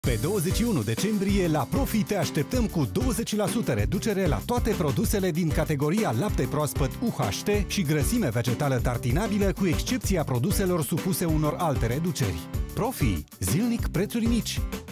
Pe 21 decembrie, la Profi te așteptăm cu 20% reducere la toate produsele din categoria lapte proaspăt UHT și grăsime vegetală tartinabilă, cu excepția produselor supuse unor alte reduceri. Profi. Zilnic prețuri mici.